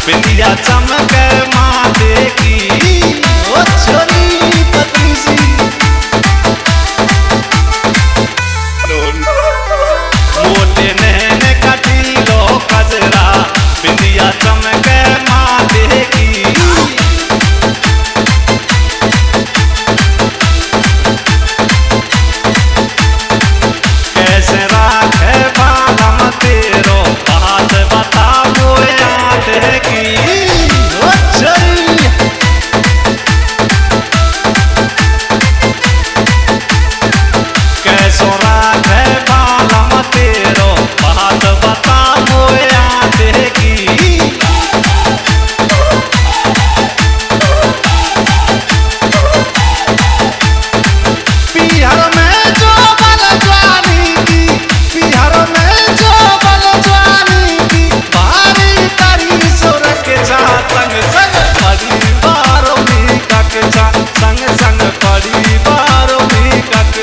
बिंदिया चमक माथे की ओ छोरी पतली सी मोटे नैन कटीलो कजरा बिंदिया चमक माथे की कैसे राखे बालम तेरो बात बता याद की ओ छोरी कैसो राखे बालम तेरो बात बता याद की पिहर में जो बल जवानी की पिहर में जो बल जवानी की भारी तारी सुर के संग संग परिवारों में कक संग संग परिवारों में कक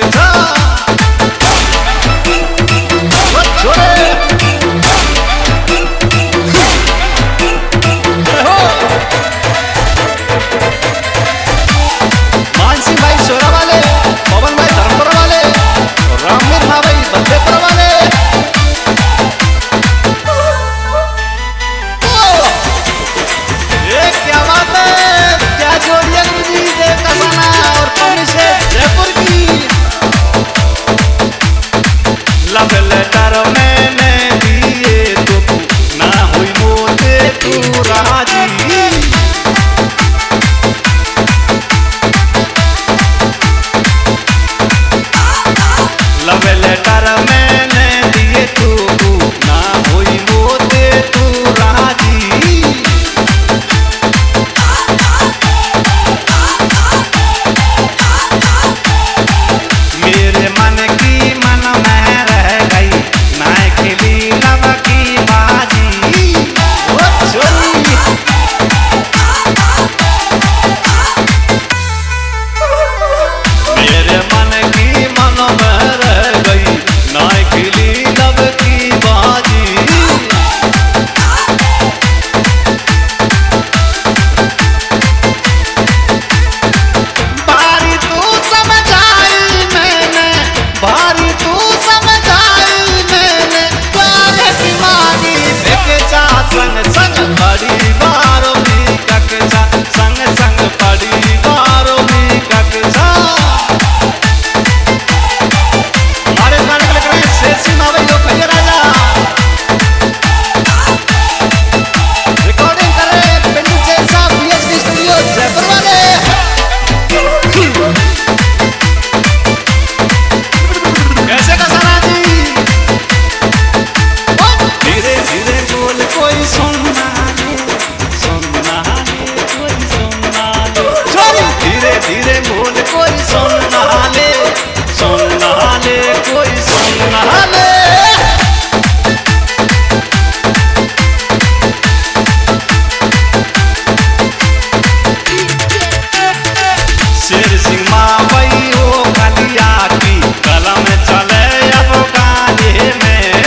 मानसी भाई सोरा वाले, पवन भाई धर्मपुर वाले, रामवीर भाई बद्रेपुर वाले। ये क्या बात है, क्या जोड़िया गुरुजी देव कसाना और पवनी से जयपुर की। लव लेटर मैंने दिए तो ना हुई मोते तू राजी। लव लेटर मैंने दिए तू ना हुई मोते तू राजी। मेरे मन की मन में रह गई ना खिली लव की बाजी। ओ छोरी मेरे मन की मन में रह गई ना खिली लव की बाजी। बारी तू समझाई मैंने, बारी तू समझाई मैंने, प्यारे की मानी देखे जा संग संग परिवारों में कक जा संग संग परिवारों में कक जा। हमारे गाने के लग रहे हैं शेर सिंह भाई लोग भैया राजा रिकॉर्डिंग कर रहे हैं पिंटू जैन साहब PHD स्टूडियो जयपुर वाले। कैसे कसाना जी धीरे धीरे बोल कोई सुनना ले कोई सुनना ले छोरी धीरे धीरे बोल कोई सुनना ले कोई सुनना ले। शेर सिंह मावई हो कलिया की कलम चले अब गाने में।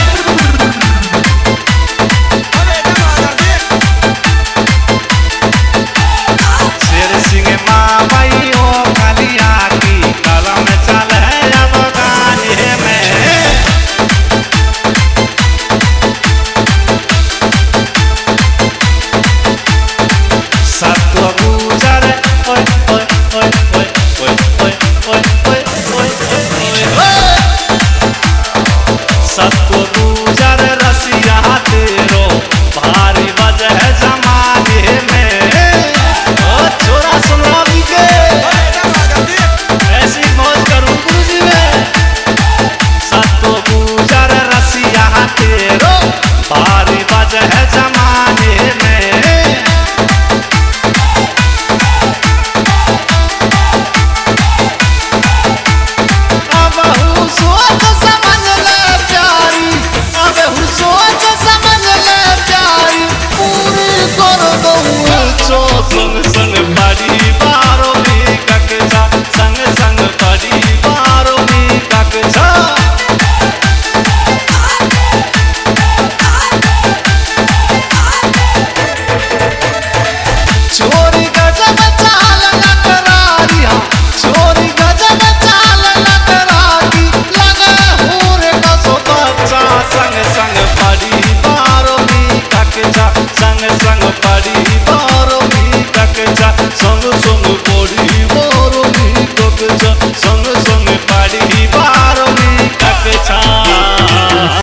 शेर सिंह मावई हो कलिया की कलम चले अब गाने में। सत्व गुजर ओए ओए ओए ओए ओए ओए ओए ओए ओए सत्व गुजर रसिया तेरो भारी वजह जमाने में। ओ छोरा सुन रवि के ऐसी मौज करूं गुरुजी में। सत्व गुजर रसिया तेरो भारी वजह जमाने में। अब हूँ सोच समझ ले प्यारी, अब हूँ सोच समझ ले प्यारी, पूरी कर दूँ जो संग संग परिवारों में कक जा संग संग परिवारों में कक जा। संग पड़ी